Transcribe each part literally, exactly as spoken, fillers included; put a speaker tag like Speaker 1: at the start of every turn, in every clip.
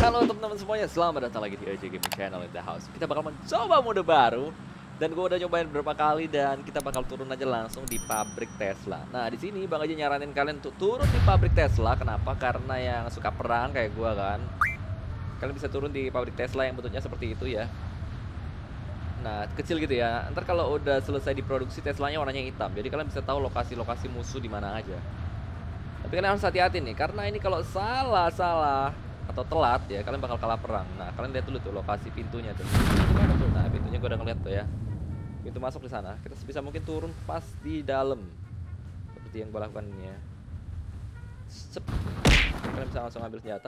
Speaker 1: Halo teman-teman semuanya, selamat datang lagi di A J Gaming Channel in the house. Kita bakal mencoba mode baru. Dan gue udah nyobain beberapa kali dan kita bakal turun aja langsung di pabrik Tesla. Nah di sini Bang Aji nyaranin kalian untuk turun di pabrik Tesla. Kenapa? Karena yang suka perang kayak gue kan, kalian bisa turun di pabrik Tesla yang bentuknya seperti itu ya. Nah kecil gitu ya. Ntar kalau udah selesai diproduksi Teslanya warnanya hitam. Jadi kalian bisa tahu lokasi-lokasi musuh di mana aja. Tapi kalian harus hati-hati nih, karena ini kalau salah-salah atau telat ya kalian bakal kalah perang. Nah kalian lihat dulu tuh lokasi pintunya tuh. Gimana tuh? Nah pintunya gue udah ngeliat tuh ya. Pintu masuk di sana. Kita bisa mungkin turun pas di dalam. Seperti yang gue lakukan ini ya. Sep. Kalian bisa langsung ambil senjata.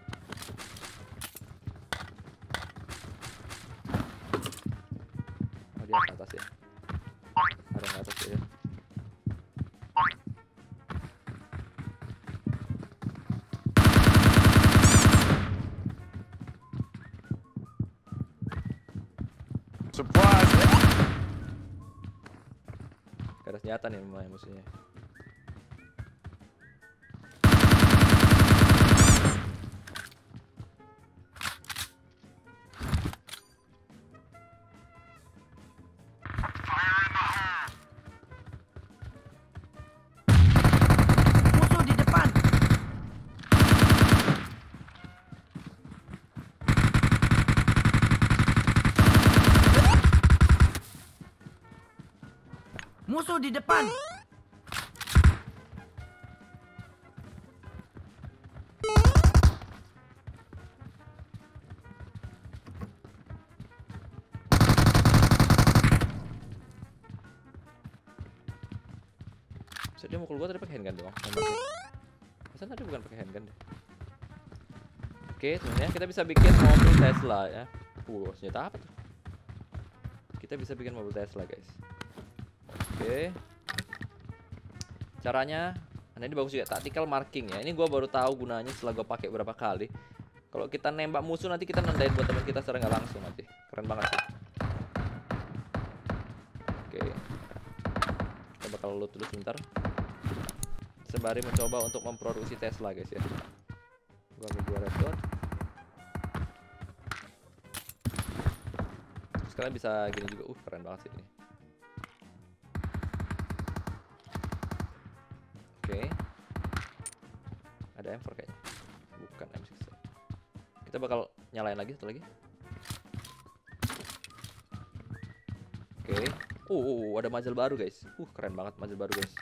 Speaker 1: Oh dia ke atas ya. Ada yang ke atas ya.
Speaker 2: Surprise!
Speaker 1: Gak ada senjata nih memang musuhnya.
Speaker 2: Musuh di depan. Musuh di depan.
Speaker 1: So, dia mukul gua tadi pakai handgun doang. Nembaknya. Masa tadi bukan pakai handgun deh. Oke, sebenarnya kita bisa bikin mobil Tesla ya. Uh, senjata apa tuh? Kita bisa bikin mobil Tesla, guys. Oke. Caranya, nah ini bagus juga, tactical marking ya. Ini gua baru tahu gunanya setelah gua pakai beberapa kali. Kalau kita nembak musuh nanti kita nandain buat teman kita secara nggak langsung nanti. Keren banget sih. Oke. Kita bakal load dulu sebentar. Sembari mencoba untuk memproduksi Tesla, guys ya. Gua ambil dua red dot. Terus kalian bisa gini juga. Uh, keren banget sih ini. Oke. Ada M four kayaknya. Bukan M six. Kita bakal nyalain lagi satu lagi. Oke. Uh, uh, ada muzzle baru, guys. Uh, keren banget muzzle baru, guys.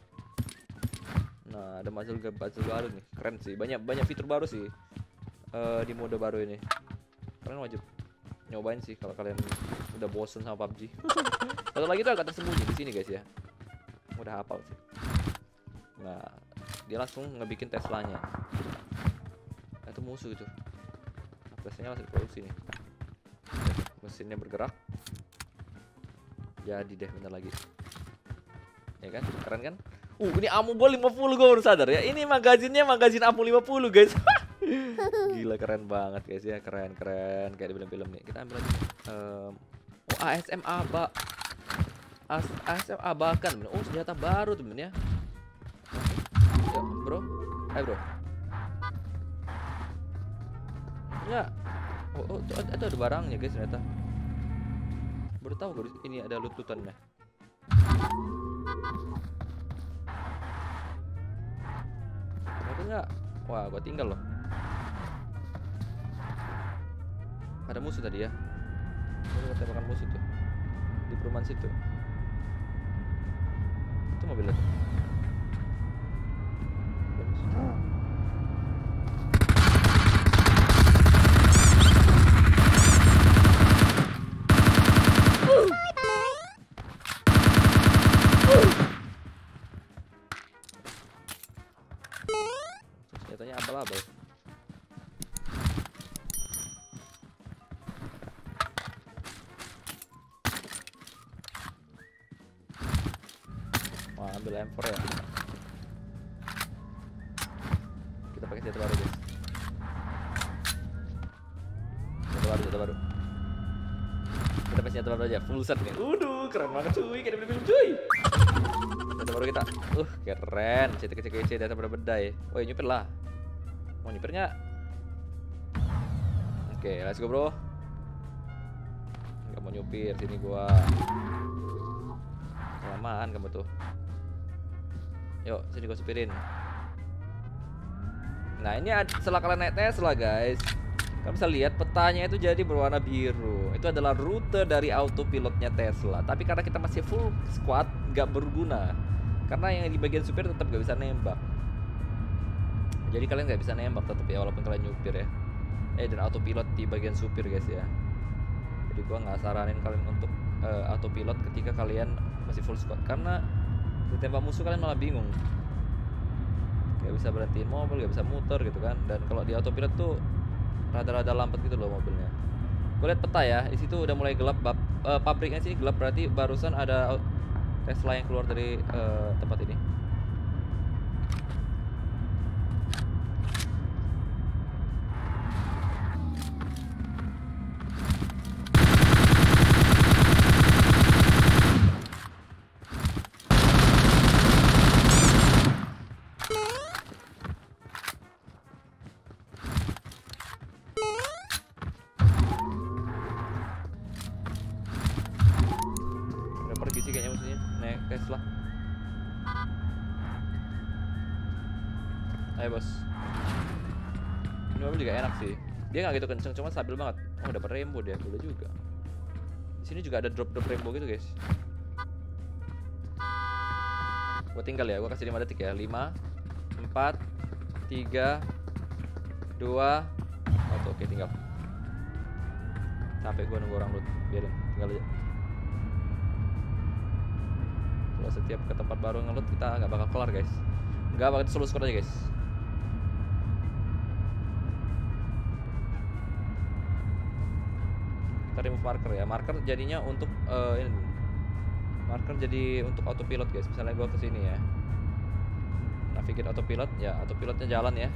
Speaker 1: Nah, ada muzzle muzzle baru nih. Keren sih. Banyak banyak fitur baru sih. Uh, di mode baru ini. Kalian wajib nyobain sih kalau kalian udah bosen sama P U B G. Satu lagi tuh agak tersembunyi di sini, guys ya. Udah hafal sih. Nah, dia langsung ngebikin Teslanya. Nah, itu musuh itu. Teslanya masih produksi nih. Mesinnya bergerak. Jadi deh bentar lagi. Ya kan? Keren kan? Uh, ini ammo gua lima puluh, gua baru sadar ya. Ini magazinnya magazin ammo lima puluh, guys. Gila keren banget, guys ya. Keren, keren kayak di film-film nih. Kita ambil lagi. Um, oh, A S M A-Ba. A S M A-Ba kan. Oh, senjata baru temen ya. Ya, bro. Ayo, bro. Ya. Oh, oh itu, itu ada barangnya, guys, ternyata. Baru tahu gue ini ada loot-lootannya. Ada nggak? Wah, gua tinggal loh. Ada musuh tadi ya. Gua tembakan musuh tuh. Di perumahan situ. Itu mobilnya tuh. Senjatanya abal-abal. Wah, ambil M four ya. Kita pakai senjata baru, guys. Senjata baru, senjata baru. Kita pakai senjata baru aja, full set nih. Waduh, keren banget cuy, kayak di film cuy. Senjata baru kita. Uh, keren. C T K C K C data berbeda ya. Woi, nyupir lah. Mau nyupir nggak? Oke, let's go bro. Nggak mau nyupir sini gua. Kelamaan kamu tuh. Yuk, sini gua supirin. Nah, ini setelah kalian naik Tesla guys, kalian bisa lihat petanya itu jadi berwarna biru. Itu adalah rute dari autopilotnya Tesla. Tapi karena kita masih full squad, nggak berguna. Karena yang di bagian supir tetap nggak bisa nembak. Jadi kalian nggak bisa nembak tetap ya, walaupun kalian nyupir ya. Eh, dan autopilot di bagian supir guys ya. Jadi gua nggak saranin kalian untuk uh, autopilot ketika kalian masih full squad, karena ditembak musuh kalian malah bingung. Gak bisa berhentiin mobil, gak bisa muter gitu kan. Dan kalau di autopilot tuh rada-rada lambat gitu loh mobilnya. Gue lihat peta ya, di situ udah mulai gelap. Bab, uh, pabriknya sini gelap, berarti barusan ada Tesla yang keluar dari uh, tempat ini. Pergi sih kayaknya musuhnya naik Tesla. Ayo bos. Ini mobil juga enak sih. Dia nggak gitu kenceng, cuma stabil banget. Oh, dapat rainbow dia, boleh juga. Di sini juga ada drop drop rainbow gitu guys. Gua tinggal ya, gua kasih lima detik ya. Lima, empat, tiga, dua. Oh, oke tinggal. Capek gua nunggu orang loot. Biarin, tinggal aja. Kalau setiap ke tempat baru ngelut kita nggak bakal kelar guys. Nggak bakal solo squad aja guys. Kita remove marker ya. Marker jadinya untuk uh, ini. Marker jadi untuk autopilot guys. Misalnya gua kesini ya. Navigate autopilot ya. Autopilotnya jalan ya.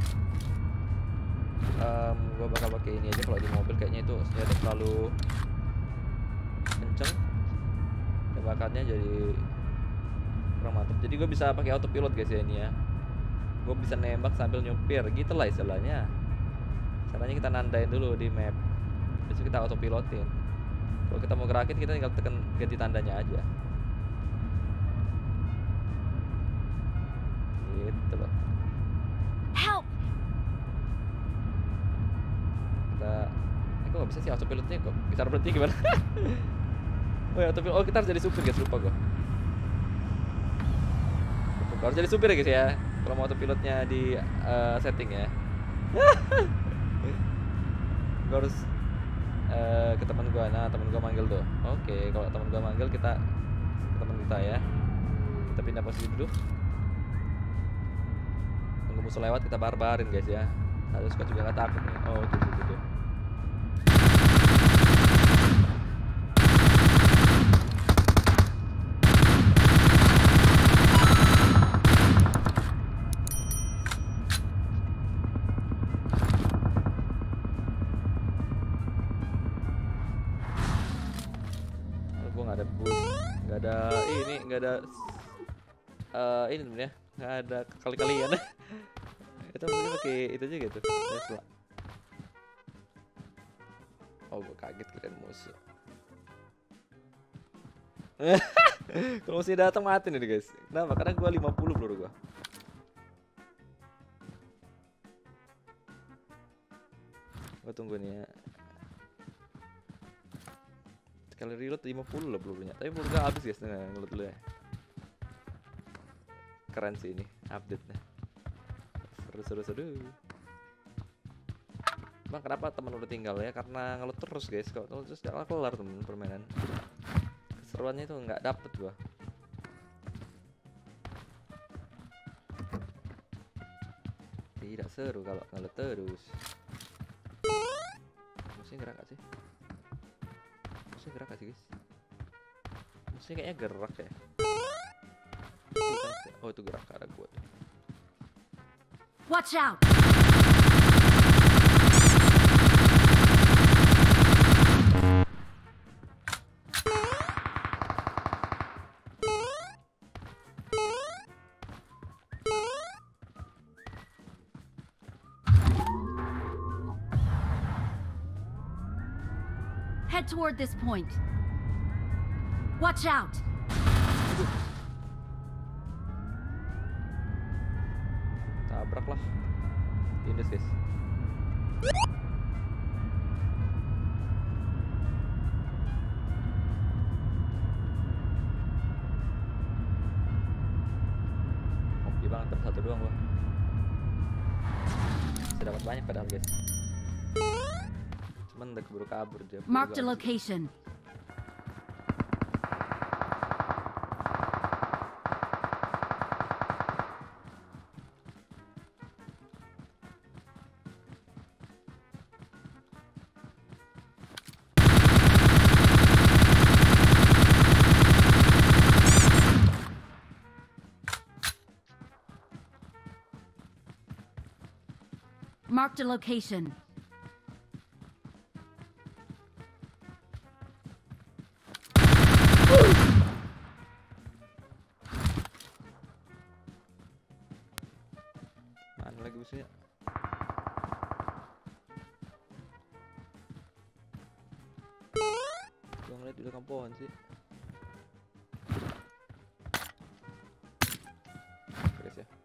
Speaker 1: Um, gua bakal pakai ini aja kalau di mobil, kayaknya itu senjata terlalu kenceng. Tembakannya jadi mantap. Jadi gue bisa pakai autopilot guys ya ini ya. Gue bisa nembak sambil nyupir gitu lah istilahnya. Caranya kita nandain dulu di map, terus kita autopilotin. Kalau kita mau gerakin kita tinggal tekan ganti tandanya aja. Gitu loh.
Speaker 3: Help.
Speaker 1: Kita, eh, kok gak bisa sih autopilotnya, kok bisa berhenti gimana? Oh ya autopilot, oh kita harus jadi supir guys, lupa gue. Harus jadi supir ya guys ya, kalau mau autopilotnya di uh, setting ya. Gue harus uh, ke teman gue, nah teman gue manggil tuh. Oke, kalau teman gue manggil kita ke teman kita ya. Kita pindah posisi dulu. Tunggu musuh lewat kita barbarin guys ya. Satu squad juga nggak takut nih. Oh tuh tuh tuh. tuh. Nggak ada bus, nggak ada ini, nggak ada uh, ini sebenarnya, nggak ada kali-kalian. Kita mungkin pakai itu aja gitu, Tesla. Oh, gue kaget kira musuh. Kalau musuh datang mati nih guys. Kenapa? Karena gue lima puluh peluru gue. Gue tunggu nih ya. Sekali reload lima puluh lah pelurunya. Tapi peluru gak habis guys, nah, ngeload dulu ya. Keren sih ini update-nya. Seru-seru-seru. Bang, kenapa teman udah tinggal ya? Karena ngeload terus guys. Kalau ngeload terus gak kelar temen permainan. Keseruannya itu nggak dapet gua. Tidak seru kalau ngeload terus. Musuhnya gerak gak sih? Musuhnya gerak gak sih guys? Musuhnya kayaknya gerak ya. Oh itu gerak ke arah gua tuh.
Speaker 3: Watch out! Head toward this point. Watch out!
Speaker 1: Tabrak lah. Tindas guys. Ngopi banget, tapi satu doang gua. Bisa dapat banyak padahal guys. Cuman udah keburu kabur dia.
Speaker 3: Marked a location. Marked a location.
Speaker 1: Mana lagi musuhnya? Gua ngeliat di belakang pohon sih. Guys ya.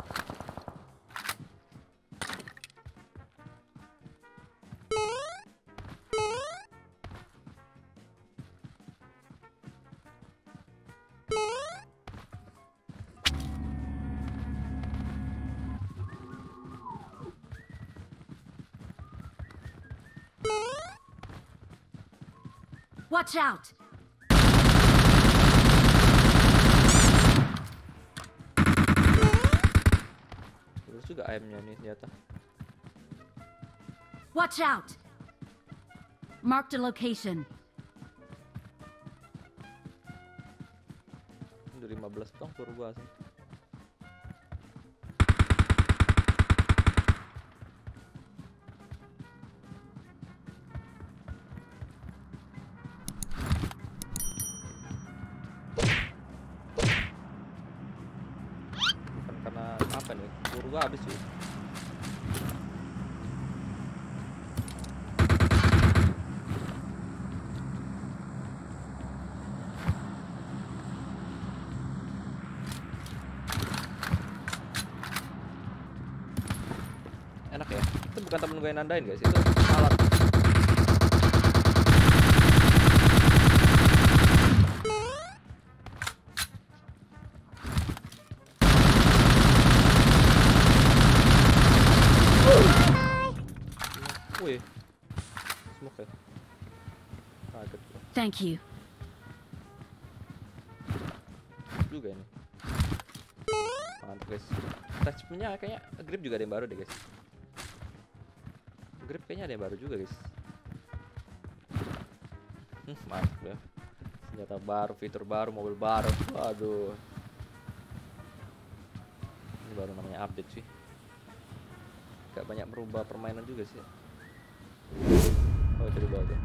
Speaker 3: Watch out!
Speaker 1: Terus juga ayamnya nih senjata.
Speaker 3: Watch out! Marked a location.
Speaker 1: Udah lima belas dong suruh gua sih. Bukan karena apa nih? Suruh gua habis sih. Enak ya, itu bukan temen gue yang nandain guys, itu alat. Wih, smoke ya. Kaget gua.
Speaker 3: Thank you.
Speaker 1: Juga ini. Mantap guys. Touchnya kayaknya grip juga ada yang baru deh guys. Grip kayaknya ada yang baru juga guys. Hmm, mantap ya. Senjata baru, fitur baru, mobil baru. Waduh. Ini baru namanya update sih. Gak banyak merubah permainan juga sih. Oh itu di bawah tuh.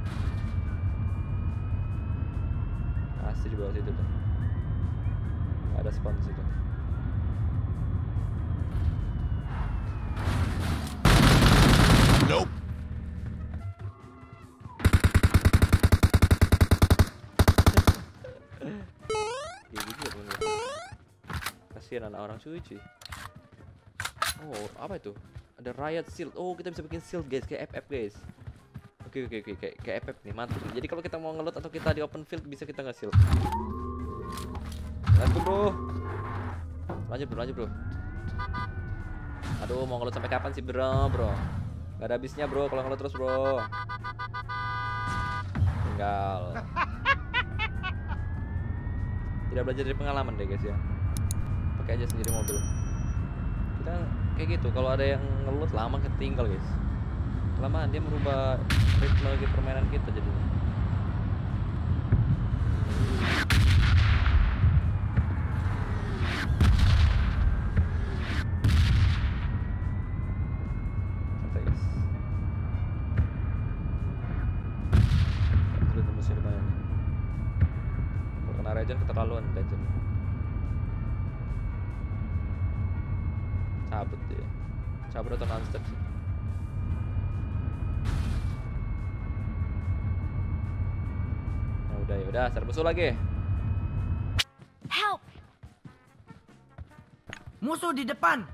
Speaker 1: Pasti di bawah situ tuh. Ada spawn di situ.
Speaker 4: Nope.
Speaker 1: Gila juga temen gue. Kasihan anak orang cuy cuy. Oh apa itu? Ada riot shield. Oh kita bisa bikin shield guys, kayak F F guys. Oke oke oke kayak kayak F F nih mantap. Jadi kalau kita mau ngeload atau kita di open field bisa kita nge shield. Let's go bro. Lanjut bro, lanjut bro. Aduh mau ngeload sampai kapan sih bro bro? Gak ada habisnya bro kalau ngeload terus bro. Tinggal. Tidak belajar dari pengalaman deh guys ya. Pakai aja sendiri mobil. Kita kayak gitu kalau ada yang ngeload lama ketinggal guys. Kelamaan dia merubah ritme lagi permainan kita jadinya. Santai guys. Terus musuh di mana nih? Kalau kena regen kita kaluan regen. Cabut dia. Cabut atau non-stop sih. udah ya udah, cari musuh lagi.
Speaker 3: Help!
Speaker 2: Musuh di depan.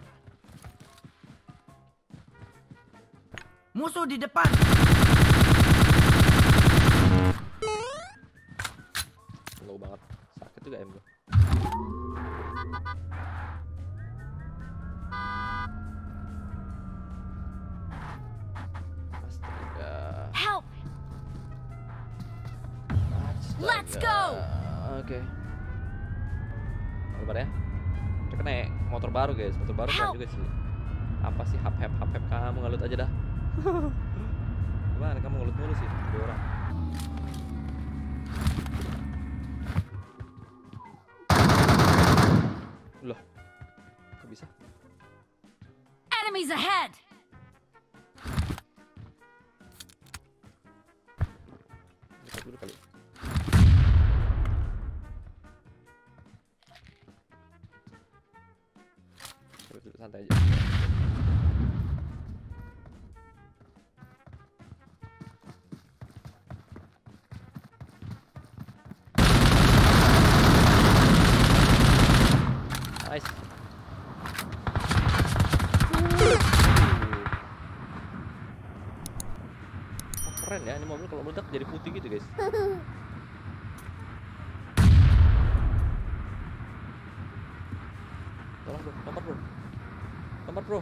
Speaker 2: Musuh di depan.
Speaker 1: Low banget. Sakit juga em gua. Astaga.
Speaker 3: Help!
Speaker 1: Astaga.
Speaker 3: Let's go!
Speaker 1: Oke. Sabar ya. Kita kena motor baru guys, motor baru keren
Speaker 3: Help.
Speaker 1: juga sih. Apa sih hap hap hap hap kamu ngelut aja dah. Gimana kamu ngelut mulu sih, dua orang. Loh, kok bisa?
Speaker 3: Enemies ahead!
Speaker 1: Dekat dulu kali. Duduk dulu santai aja. Nice. Oh, keren ya, ini mobil kalau meledak jadi putih gitu guys. Tolong bro, lompat bro, lompat bro.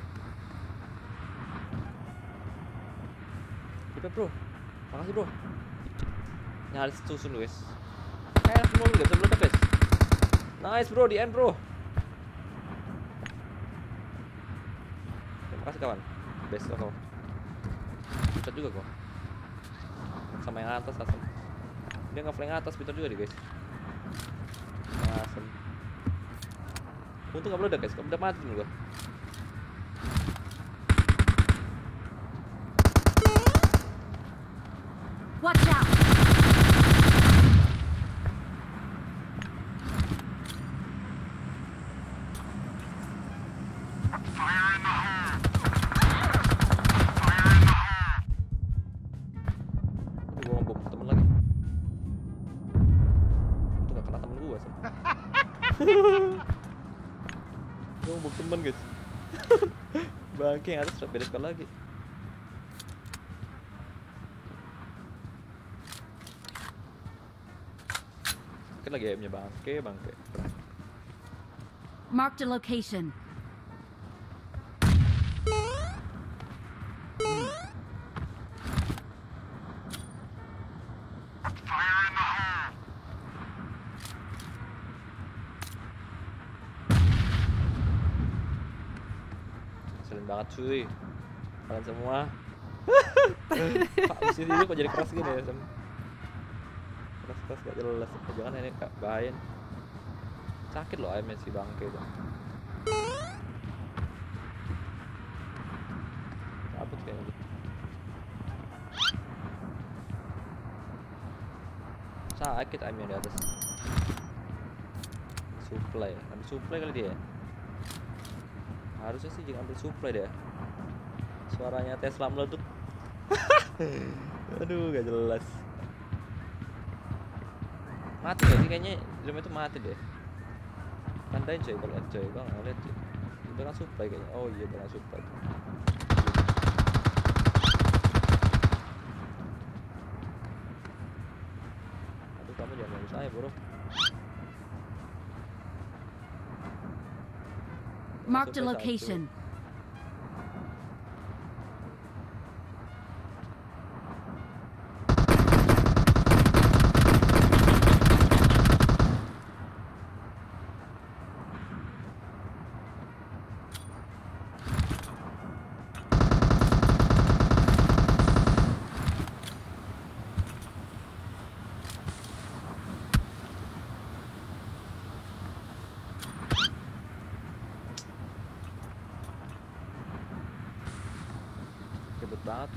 Speaker 1: Cepet bro, makasih bro. Nyaris susun lu guys. Kayak semua lu guys, meledak guys. Nice bro, di end bro. Terima kasih kawan. Best kok. Pintar juga kok. Sama yang atas asem. Dia nggak flank atas, pintar juga deh guys. Asem. Untung nggak meledak guys, udah mati dulu gua.
Speaker 3: Watch out!
Speaker 1: Aduh, gua ngebom temen lagi. Untung nggak kena temen gua sih. Gua ngebom temen guys. Bangke yang atas beda sekali lagi. Mungkin lagi aimnya bangke, bangke.
Speaker 3: Marked a location.
Speaker 1: Ngeselin banget cuy. Kalian semua. Pak, mesin ini kok jadi keras gini ya, Sam? Keras-keras gak jelas. Jangan ini kak bahayain. Sakit loh aimnya si bangke itu. Cabut kayaknya gitu. Sakit aimnya di atas. Supply, ambil supply kali dia. Harusnya sih jangan ambil supply deh. Suaranya Tesla meleduk. Aduh, gak jelas. Mati gak sih kayaknya? Drum itu mati deh. Tandain coy kalau lihat coy, gua nggak lihat coy. Itu kan supply kayaknya. Oh iya, benar supply. Aduh, kamu jangan ganggu saya, bro.
Speaker 3: Marked a
Speaker 1: Supply
Speaker 3: location.
Speaker 1: satu. Ribet banget.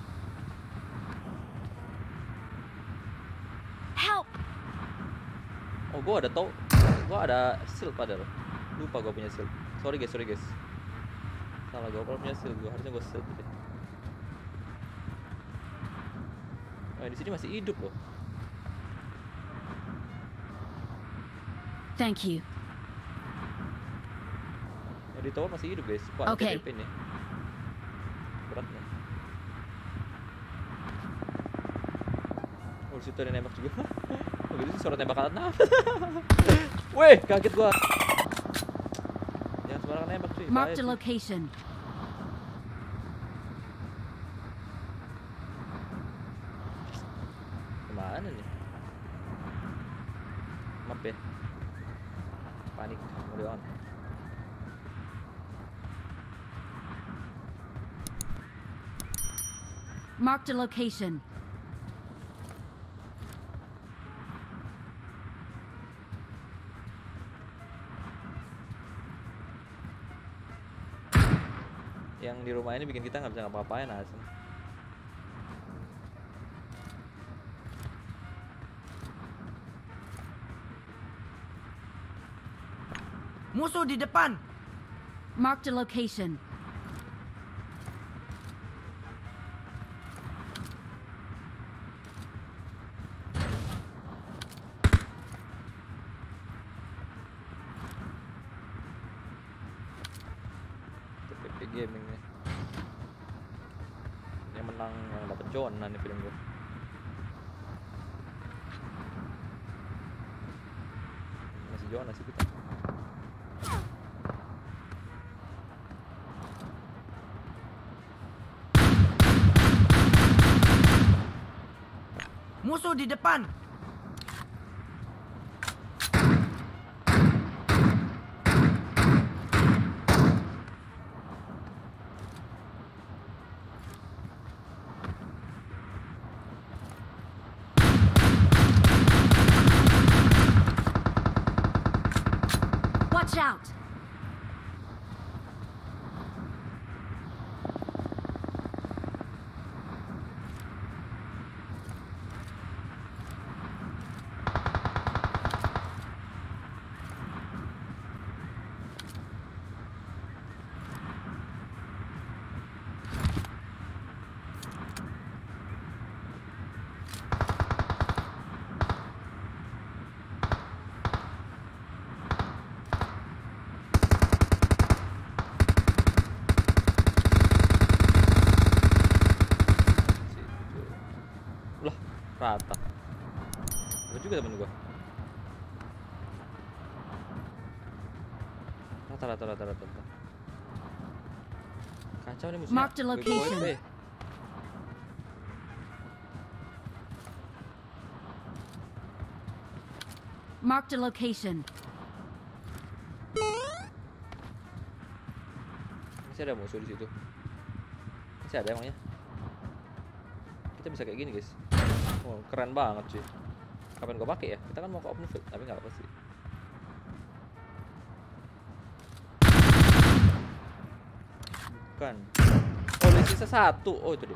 Speaker 3: Help!
Speaker 1: Oh, gua ada tau. Gua ada shield padahal. Lupa gua punya shield. Sorry guys, sorry guys. Salah gua kalau punya shield, gua harusnya gua shield deh. Oh, di sini masih hidup loh.
Speaker 3: Thank you.
Speaker 1: Yang di tower masih hidup guys. Wah,
Speaker 3: Oke.
Speaker 1: T P nih. Berat nih. Oh, di situ ada nembak juga. Oh, gitu sih suara tembakan. Nah. Weh, kaget gua. Jangan sembarangan nembak cuy. bahaya
Speaker 3: Marked a
Speaker 1: sih.
Speaker 3: location.
Speaker 1: Kemana nih? Maaf ya. Panik, mode on.
Speaker 3: Marked a location.
Speaker 1: Yang di rumah ini bikin kita nggak bisa ngapa-ngapain asem.
Speaker 2: Musuh di depan.
Speaker 3: Marked a location.
Speaker 1: T P P Gaming nih. Yang menang yang dapet zona nih film gue. Masih zona sih kita.
Speaker 2: Musuh di depan.
Speaker 3: Watch out!
Speaker 1: Lah, rata. Gue juga temen gue. Rata, rata, rata, rata, rata. Kacau nih musuhnya.
Speaker 3: Marked a
Speaker 1: Gue
Speaker 3: location.
Speaker 1: O P.
Speaker 3: Marked a location.
Speaker 1: Masih ada musuh di situ. Masih ada emangnya. Kita bisa kayak gini guys. Oh, keren banget cuy. Kapan gua pakai ya? Kita kan mau ke open field, tapi nggak apa sih. Bukan. Oh, ini sisa satu. Oh, itu dia.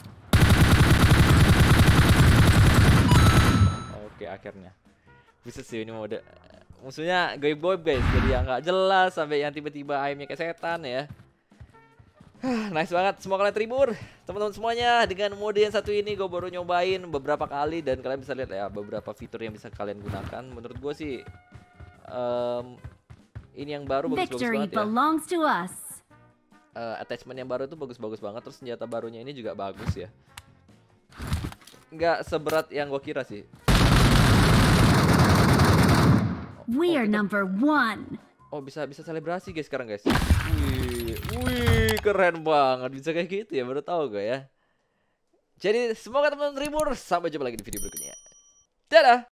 Speaker 1: Oke, akhirnya. Bisa sih ini mode. Musuhnya goib-goib guys. Jadi yang nggak jelas sampai yang tiba-tiba aimnya kayak setan ya. Nice banget, semua kalian terhibur teman-teman semuanya dengan mode yang satu ini. Gue baru nyobain beberapa kali dan kalian bisa lihat ya beberapa fitur yang bisa kalian gunakan. Menurut gue sih um, ini yang baru bagus-bagus
Speaker 3: Victory
Speaker 1: banget ya.
Speaker 3: belongs to us.
Speaker 1: Uh, attachment yang baru itu bagus-bagus banget. Terus senjata barunya ini juga bagus ya. Nggak seberat yang gue kira sih.
Speaker 3: We
Speaker 1: Oh,
Speaker 3: are
Speaker 1: kita-
Speaker 3: number one.
Speaker 1: Oh, bisa bisa selebrasi guys sekarang guys. Wih, wih, keren banget bisa kayak gitu ya, baru tahu gue ya. Jadi semoga teman-teman terhibur. Sampai jumpa lagi di video berikutnya. Dadah.